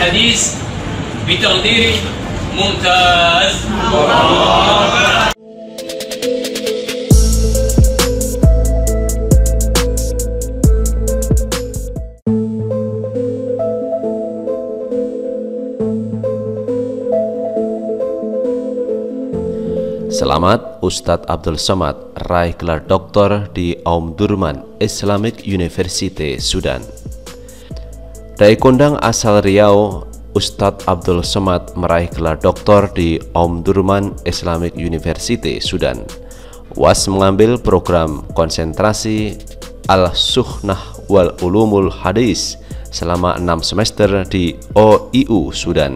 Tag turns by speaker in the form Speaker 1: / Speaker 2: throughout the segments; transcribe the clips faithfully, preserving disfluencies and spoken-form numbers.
Speaker 1: الحديث بتقدير ممتاز.
Speaker 2: Selamat, Ustadz Abdul Somad raih gelar doktor di Omdurman Islamic University, Sudan. Dai kondang asal Riau, Ustadz Abdul Somad meraih gelar doktor di Omdurman Islamic University, Sudan. U A S mengambil program konsentrasi Al-Sunnah wal Ulumul Hadis selama enam semester di O I U Sudan.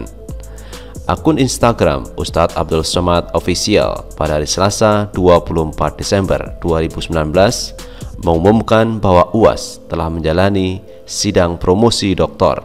Speaker 2: Akun Instagram Ustadz Abdul Somad Official pada hari Selasa dua puluh empat Desember dua ribu sembilan belas mengumumkan bahwa U A S telah menjalani sidang promosi doktor.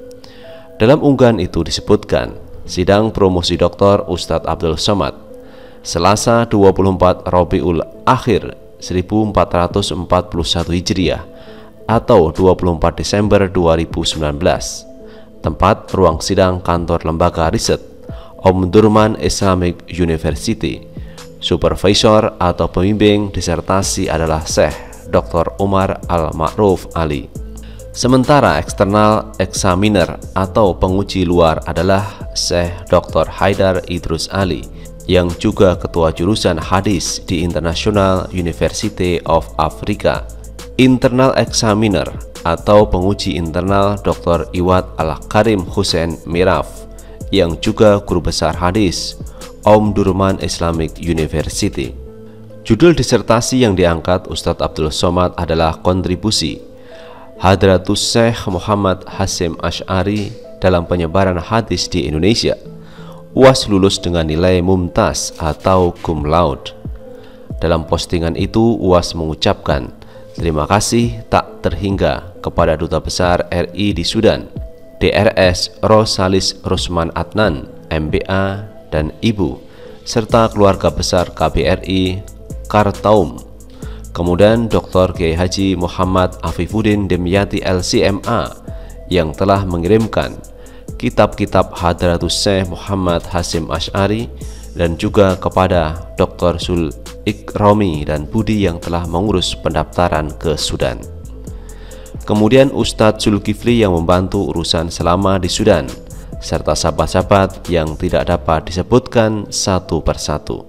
Speaker 2: Dalam unggahan itu disebutkan, sidang promosi doktor Ustadz Abdul Somad Selasa dua puluh empat Rabiul Akhir seribu empat ratus empat puluh satu Hijriah atau dua puluh empat Desember dua ribu sembilan belas. Tempat ruang sidang kantor lembaga riset Omdurman Islamic University. Supervisor atau pembimbing disertasi adalah Syekh Doktor Umar Al-Ma'ruf Ali. Sementara eksternal examiner atau penguji luar adalah Syekh Doktor Haidar Idrus Ali, yang juga ketua jurusan hadis di International University of Africa. Internal examiner atau penguji internal Doktor Iwad Al-Karim Hussein Miraf, yang juga guru besar hadis Omdurman Islamic University. Judul disertasi yang diangkat Ustadz Abdul Somad adalah kontribusi Hadratus Syekh Muhammad Hasyim Asy'ari dalam penyebaran hadis di Indonesia. U A S lulus dengan nilai mumtaz atau cum laude. Dalam postingan itu U A S mengucapkan terima kasih tak terhingga kepada Duta Besar R I di Sudan, D R S Rosalis Rusman Adnan, M B A, dan Ibu, serta keluarga besar K B R I Kartaum. Kemudian Doktor Kiai Haji Muhammad Afifuddin Demyati L C M A yang telah mengirimkan kitab-kitab Hadratus Syekh Muhammad Hasyim Asy'ari, dan juga kepada Doktor Sul Ikrami dan Budi yang telah mengurus pendaftaran ke Sudan. Kemudian Ustadz Zulkifli yang membantu urusan selama di Sudan, serta sahabat-sahabat yang tidak dapat disebutkan satu persatu.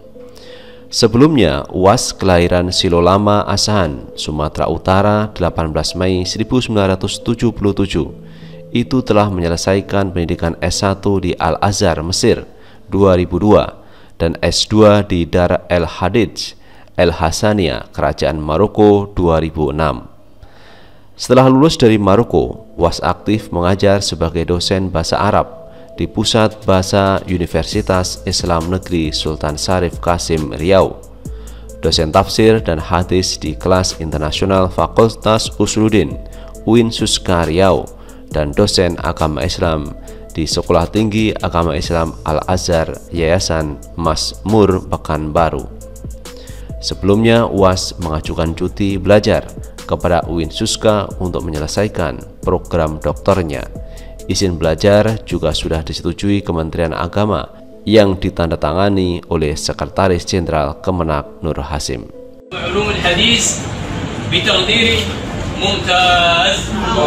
Speaker 2: Sebelumnya, U A S kelahiran Silolama Asahan, Sumatera Utara, delapan belas Mei seribu sembilan ratus tujuh puluh tujuh, itu telah menyelesaikan pendidikan S satu di Al-Azhar, Mesir dua ribu dua dan S dua di Dar el-Hadij, El-Hasaniyah, Kerajaan Maroko dua ribu enam. Setelah lulus dari Maroko, U A S aktif mengajar sebagai dosen bahasa Arab di Pusat Bahasa Universitas Islam Negeri Sultan Syarif Kasim Riau, dosen tafsir dan hadis di kelas internasional Fakultas Usuluddin U I N Suska Riau, dan dosen agama Islam di Sekolah Tinggi Agama Islam Al-Azhar Yayasan Masmur Pekanbaru. Sebelumnya U A S mengajukan cuti belajar kepada U I N Suska untuk menyelesaikan program doktornya. Izin belajar juga sudah disetujui Kementerian Agama yang ditandatangani oleh Sekretaris Jenderal Kemenak Nur Hasim.
Speaker 1: Ulumul Hadis bitaqdir mumtaz.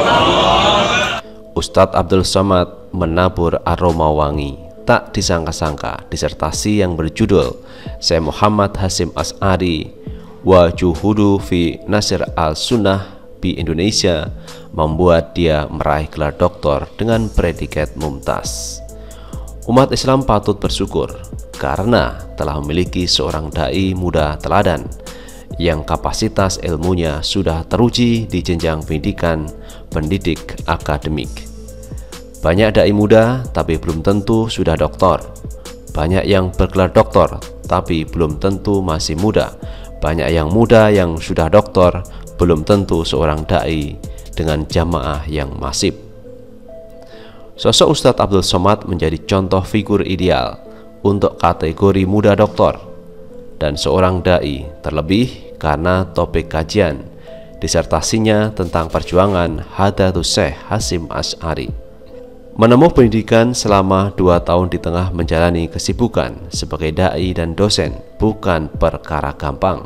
Speaker 2: Ustadz Abdul Somad menabur aroma wangi. Tak disangka-sangka disertasi yang berjudul Syekh Muhammad Hasyim Asy'ari wa Juhudu fi Nasr al-Sunnah di Indonesia membuat dia meraih gelar doktor dengan predikat mumtaz. Umat Islam patut bersyukur karena telah memiliki seorang dai muda teladan yang kapasitas ilmunya sudah teruji di jenjang pendidikan pendidik akademik. Banyak dai muda tapi belum tentu sudah doktor. Banyak yang bergelar doktor tapi belum tentu masih muda. Banyak yang muda yang sudah doktor belum tentu seorang dai dengan jamaah yang masif. Sosok Ustadz Abdul Somad menjadi contoh figur ideal untuk kategori muda doktor dan seorang dai, terlebih karena topik kajian disertasinya tentang perjuangan Hadratus Syekh Hasyim Asy'ari. Menempuh pendidikan selama dua tahun di tengah menjalani kesibukan sebagai dai dan dosen bukan perkara gampang.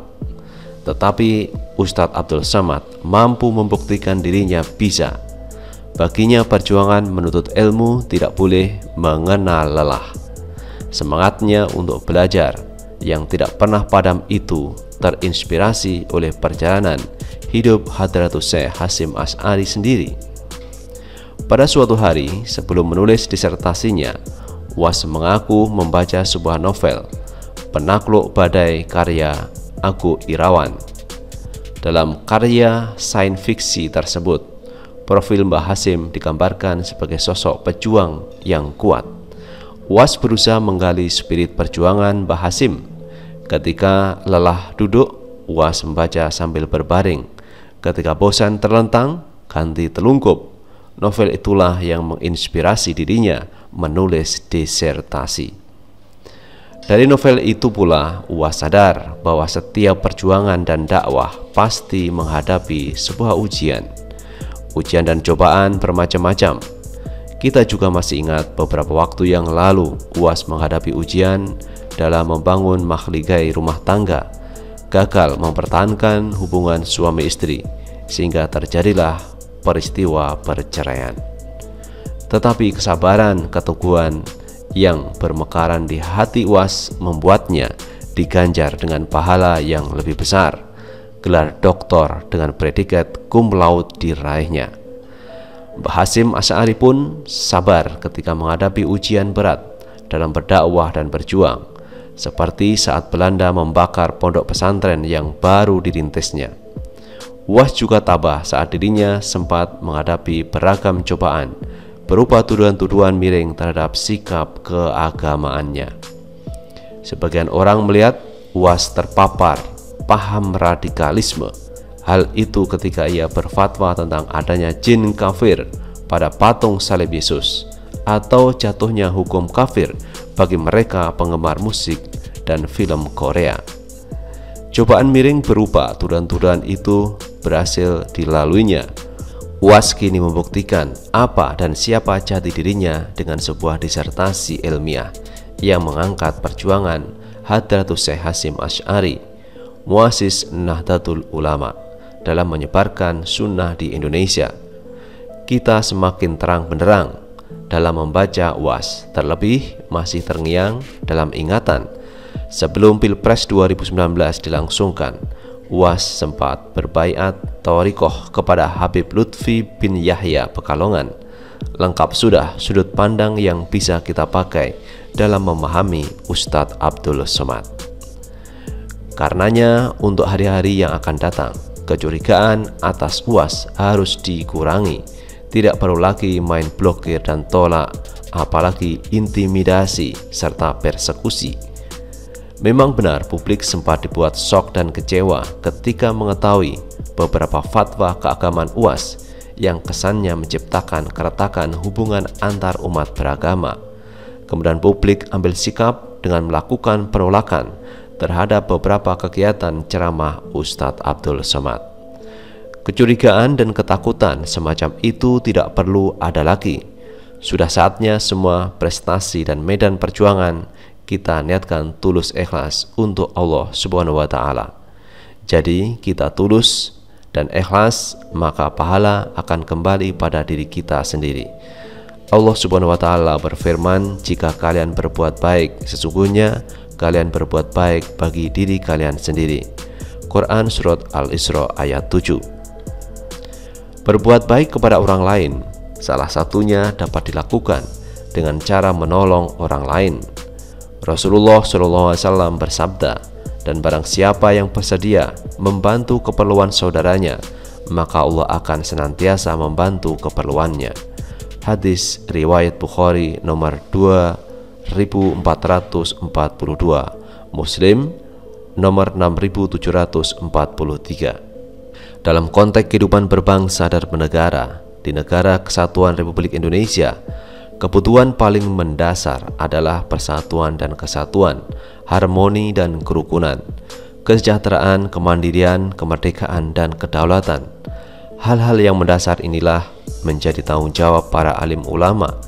Speaker 2: Tetapi Ustadz Abdul Somad mampu membuktikan dirinya bisa. Baginya perjuangan menuntut ilmu tidak boleh mengenal lelah. Semangatnya untuk belajar yang tidak pernah padam itu terinspirasi oleh perjalanan hidup Hadratus Syekh Hasyim Asy'ari sendiri. Pada suatu hari sebelum menulis disertasinya, Uwas mengaku membaca sebuah novel Penakluk Badai karya Agu Irawan. Dalam karya sains fiksi tersebut, profil Mbah Hasyim digambarkan sebagai sosok pejuang yang kuat. Uwas berusaha menggali spirit perjuangan Mbah Hasyim. Ketika lelah duduk, Uwas membaca sambil berbaring. Ketika bosan terlentang, ganti telungkup. Novel itulah yang menginspirasi dirinya menulis disertasi. Dari novel itu pula Uwas sadar bahwa setiap perjuangan dan dakwah pasti menghadapi sebuah ujian. Ujian dan cobaan bermacam-macam. Kita juga masih ingat beberapa waktu yang lalu Uwas menghadapi ujian dalam membangun mahligai rumah tangga, gagal mempertahankan hubungan suami istri, sehingga terjadilah peristiwa perceraian. Tetapi kesabaran, keteguhan yang bermekaran di hati Uwas membuatnya diganjar dengan pahala yang lebih besar. Gelar doktor dengan predikat cum laude diraihnya. Mbah Hasyim Asy'ari pun sabar ketika menghadapi ujian berat dalam berdakwah dan berjuang, seperti saat Belanda membakar pondok pesantren yang baru dirintisnya. Uwas juga tabah saat dirinya sempat menghadapi beragam cobaan berupa tuduhan-tuduhan miring terhadap sikap keagamaannya. Sebagian orang melihat Uwas terpapar paham radikalisme. Hal itu ketika ia berfatwa tentang adanya jin kafir pada patung salib Yesus, atau jatuhnya hukum kafir bagi mereka penggemar musik dan film Korea. Cobaan miring berupa tuduhan-tuduhan itu berhasil dilaluinya. Uwas kini membuktikan apa dan siapa jati dirinya dengan sebuah disertasi ilmiah yang mengangkat perjuangan Hadratus Syekh Hasyim Asy'ari, muassis Nahdlatul Ulama, dalam menyebarkan sunnah di Indonesia. Kita semakin terang benderang dalam membaca Uwas, terlebih masih terngiang dalam ingatan sebelum Pilpres dua ribu sembilan belas dilangsungkan, Uwas sempat berbaiat thariqah kepada Habib Lutfi bin Yahya Pekalongan. Lengkap sudah sudut pandang yang bisa kita pakai dalam memahami Ustadz Abdul Somad. Karenanya untuk hari-hari yang akan datang, kecurigaan atas Uwas harus dikurangi. Tidak perlu lagi main blokir dan tolak, apalagi intimidasi serta persekusi. Memang benar publik sempat dibuat shock dan kecewa ketika mengetahui beberapa fatwa keagamaan Uwas yang kesannya menciptakan keretakan hubungan antar umat beragama. Kemudian publik ambil sikap dengan melakukan penolakan terhadap beberapa kegiatan ceramah Ustadz Abdul Somad. Kecurigaan dan ketakutan semacam itu tidak perlu ada lagi. Sudah saatnya semua prestasi dan medan perjuangan kita niatkan tulus ikhlas untuk Allah Subhanahu wa Ta'ala. Jadi kita tulus dan ikhlas, maka pahala akan kembali pada diri kita sendiri. Allah Subhanahu wa Ta'ala berfirman, jika kalian berbuat baik, sesungguhnya kalian berbuat baik bagi diri kalian sendiri. Quran Surat Al-Isra ayat tujuh. Berbuat baik kepada orang lain, salah satunya dapat dilakukan dengan cara menolong orang lain. Rasulullah shallallahu alaihi wasallam bersabda, dan barang siapa yang bersedia membantu keperluan saudaranya, maka Allah akan senantiasa membantu keperluannya. Hadis riwayat Bukhari nomor dua ribu empat ratus empat puluh dua, Muslim nomor enam ribu tujuh ratus empat puluh tiga. Dalam konteks kehidupan berbangsa dan bernegara di negara kesatuan Republik Indonesia, kebutuhan paling mendasar adalah persatuan dan kesatuan, harmoni dan kerukunan, kesejahteraan, kemandirian, kemerdekaan, dan kedaulatan. Hal-hal yang mendasar inilah menjadi tanggung jawab para alim ulama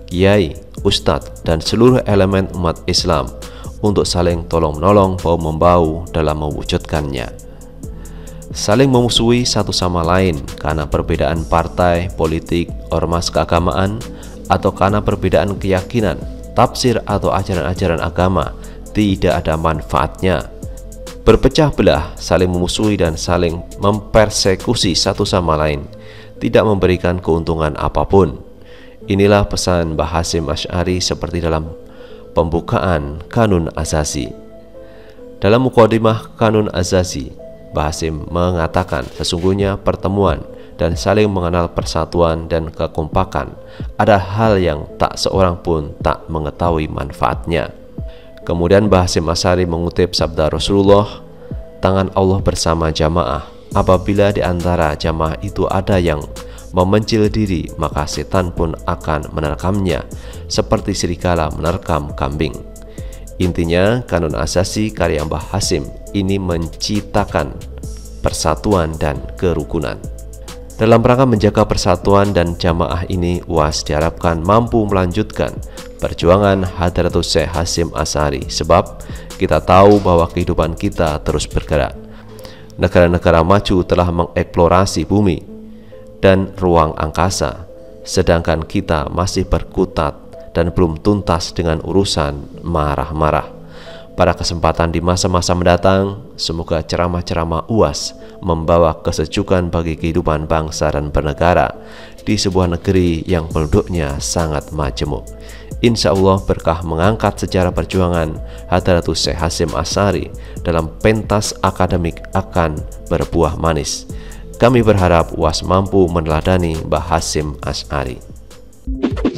Speaker 2: kiai, ustadz, dan seluruh elemen umat Islam untuk saling tolong-menolong bahu-membahu dalam mewujudkannya. Saling memusuhi satu sama lain karena perbedaan partai, politik, ormas keagamaan, atau karena perbedaan keyakinan, tafsir, atau ajaran-ajaran agama tidak ada manfaatnya. Berpecah belah, saling memusuhi, dan saling mempersekusi satu sama lain tidak memberikan keuntungan apapun. Inilah pesan Mbah Hasyim Asy'ari seperti dalam pembukaan Kanun Asasi. Dalam mukadimah Kanun Asasi, Mbah Hasyim mengatakan sesungguhnya pertemuan dan saling mengenal persatuan dan kekompakan ada hal yang tak seorang pun tak mengetahui manfaatnya. Kemudian Mbah Hasyim Asy'ari mengutip sabda Rasulullah, tangan Allah bersama jamaah. Apabila di antara jamaah itu ada yang memencil diri, maka setan pun akan menerkamnya seperti serigala menerkam kambing. Intinya, Kanun Asasi karya Mbah Hasyim ini menciptakan persatuan dan kerukunan. Dalam rangka menjaga persatuan dan jamaah ini, U A S diharapkan mampu melanjutkan perjuangan Hadratus Syekh Hasyim Asy'ari, sebab kita tahu bahwa kehidupan kita terus bergerak. Negara-negara maju telah mengeksplorasi bumi dan ruang angkasa, sedangkan kita masih berkutat dan belum tuntas dengan urusan marah-marah. Pada kesempatan di masa-masa mendatang, semoga ceramah-ceramah U A S membawa kesejukan bagi kehidupan bangsa dan bernegara di sebuah negeri yang penduduknya sangat majemuk. Insya Allah berkah mengangkat sejarah perjuangan Hadratus Syekh Hasyim Asy'ari dalam pentas akademik akan berbuah manis. Kami berharap U A S mampu meneladani Mbah Hasyim Asy'ari.